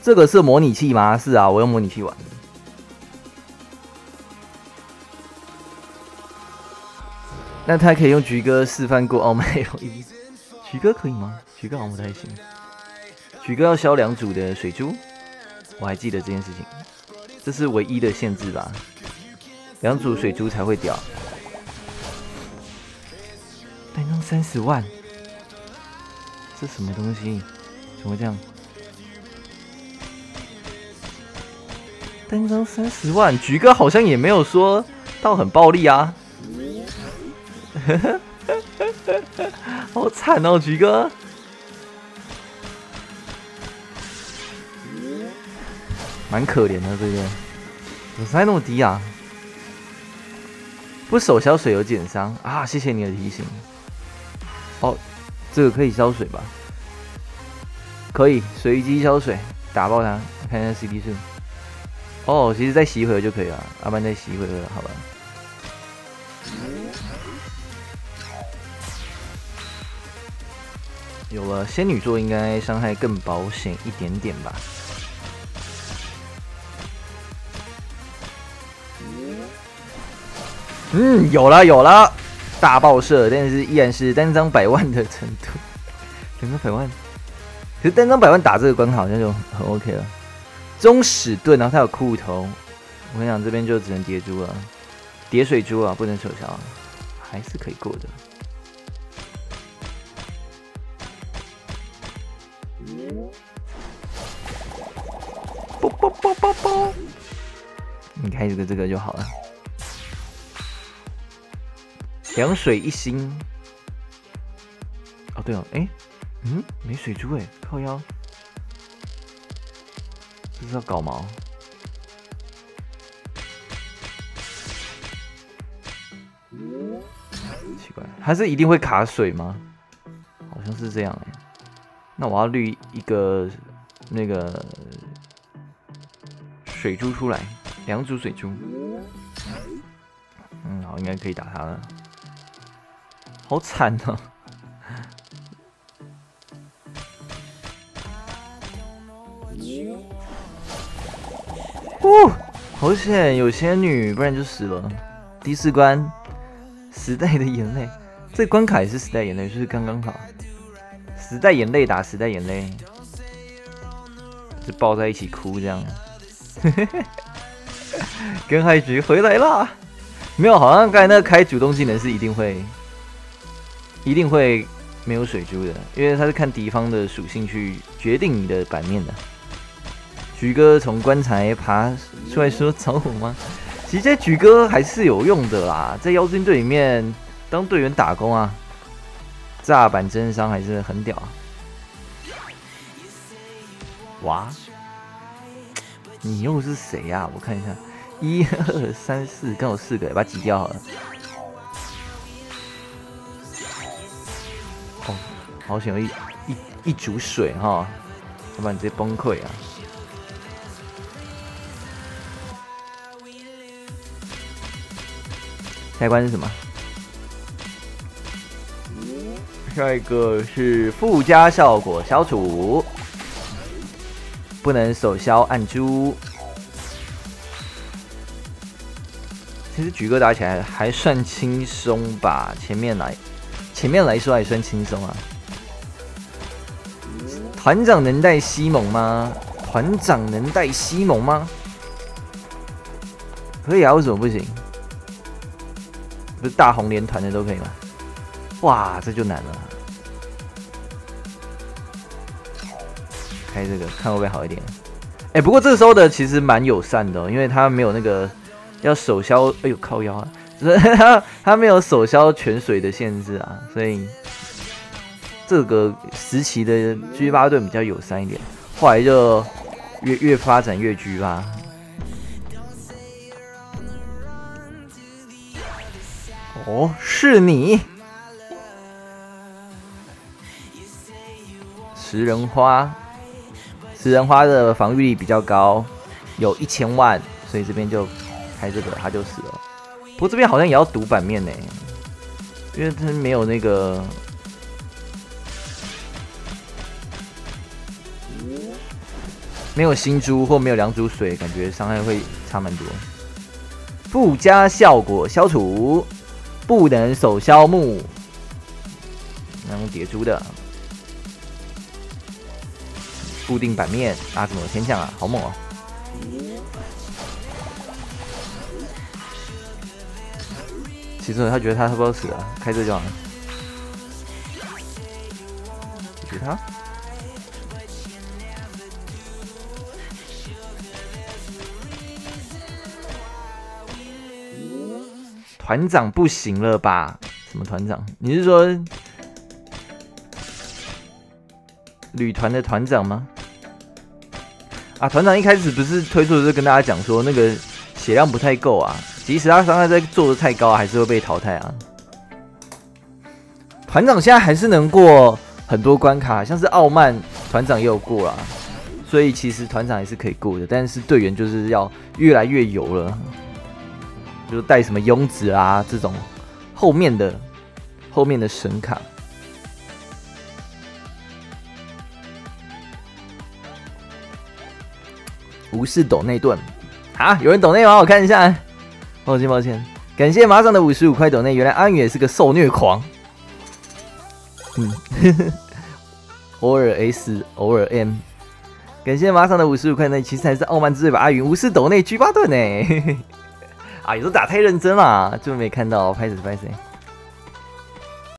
这个是模拟器吗？是啊，我用模拟器玩。那他可以用橘哥示范过哦，没有。橘哥可以吗？橘哥好像不太行。橘哥要消2组的水珠，我还记得这件事情，这是唯一的限制吧？2组水珠才会掉。单张30万，这什么东西？怎么会这样？单张30万，橘哥好像也没有说到很暴力啊。好惨哦，橘哥！蛮可怜的，对不对？怎么才那么低啊？不手消水有减伤啊！谢谢你的提醒。哦，这个可以消水吧？可以，随机消水，打爆它，看一下 CD 数。哦，其实再洗一会儿就可以了，要不然再洗一会儿好吧？有了仙女座，应该伤害更保险一点点吧。有了，大爆射，但是依然是单张100万的程度，单张100万。可是单张100万打这个关卡好像就很 OK 了。中史盾，然后它有骷髅头，我跟你讲，这边就只能叠珠了，叠水珠啊，不能手消，还是可以过的。啵，你开这个就好了。2水1星。哦，对哦，没水珠哎，靠腰，这是要搞毛。奇怪，它是一定会卡水吗？好像是这样哎。那我要滤一个那个水珠出来，2组水珠。好，应该可以打它了。好惨啊！好险有仙女，不然就死了。第4关，时代的眼泪，这个关卡也是时代眼泪，就是刚刚好。时代眼泪打时代眼泪，就抱在一起哭这样。跟海局回来啦！没有，好像刚才那个开主动技能是一定会没有水珠的，因为它是看敌方的属性去决定你的版面的。橘哥从棺材爬出来说找我吗？其实这橘哥还是有用的啦，在妖精队里面当队员打工啊，炸板真伤还是很屌啊！哇，你又是谁呀？我看一下，1、2、3、4，刚好4个，把它挤掉好了。哦，好险有一煮水哈，要不然直接崩溃啊！下一关是什么？下一个是附加效果消除，不能手消按珠。其实橘哥打起来还算轻松吧，前面来说还算轻松啊。团长能带西蒙吗？团长能带西蒙吗？可以啊，为什么不行？不是大红连团的都可以吗？哇，这就难了。开这个看会不会好一点？不过这时候的其实蛮友善的因为他没有那个要手消，哎呦靠腰啊，他没有手消泉水的限制啊，所以这个时期的 G8 队比较友善一点。后来就越发展越 G8。哦，是你！食人花的防御力比较高，有1000万，所以这边就开这个，他就死了。不过这边好像也要赌版面呢，因为他没有那个。 没有星珠或没有两组水，感觉伤害会差蛮多。附加效果消除，不能手消木，那用叠珠的。固定版面，阿怎么有天降啊？好猛哦！其实他觉得他差不多死了，开这就好了。解决他。团长不行了吧？什么团长？你是说旅团的团长吗？啊，团长一开始不是推出的时候跟大家讲说，那个血量不太够啊，即使他伤害在做的太高，还是会被淘汰啊。团长现在还是能过很多关卡，像是傲慢团长也有过啦，所以其实团长也是可以过的，但是队员就是要越来越油了，就带什么庸子啊这种后面的神卡。无视抖内盾啊！有人抖内吗？我看一下。抱歉，感谢马上的55块抖内。原来安宇也是个受虐狂。偶尔 S， 偶尔 M。感谢马上的55块内，其实还是傲慢之辈把阿云无视抖内G8盾呢。啊，有时候打太认真啦，就没看到，拍谁。